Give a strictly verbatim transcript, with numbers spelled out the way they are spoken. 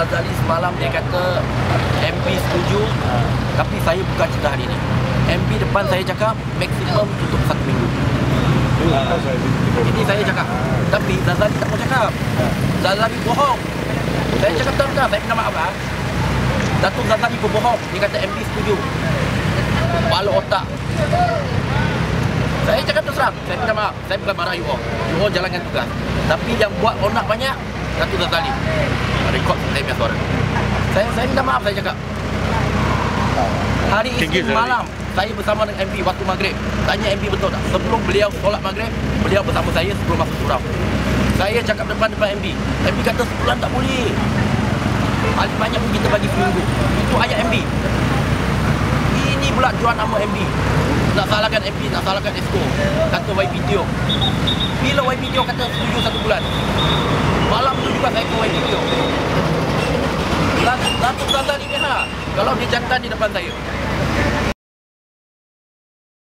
Ghazali semalam dia kata M P setuju, tapi saya bukan cerita hari ini. M P depan saya cakap maksimum tutup satu minggu. Ini saya cakap. Tapi Ghazali tak mau cakap. Ghazali bohong. Saya cakap betul-betul, saya minta maaf lah. Datuk Ghazali berbohong. Dia kata M P setuju. Kepala otak. Saya cakap terus terang, saya minta maaf. Saya bukan marah you all. You all jalankan tugas. Tapi yang buat onak banyak, Datuk Ghazali. Rekod saya punya suara. Saya, saya minta maaf, saya cakap. Hari Isnin malam, saya bersama dengan M P waktu maghrib. Tanya M P betul tak? Sebelum beliau solat maghrib, beliau bersama saya sebelum masuk surau. Saya cakap depan-depan M P. M P kata sebulan tak boleh. Paling banyak pun kita bagi seminggu. Itu ayat M P. Ini pula jual nama M P. Nak salahkan M P, nak salahkan Esko. Kata Y P Tio. Bila Y P Tio kata setuju satu bulan. Malam tu juga saya ke Y P Tio. Datuk Ghazali ni ha. Kalau dia jantan di depan saya.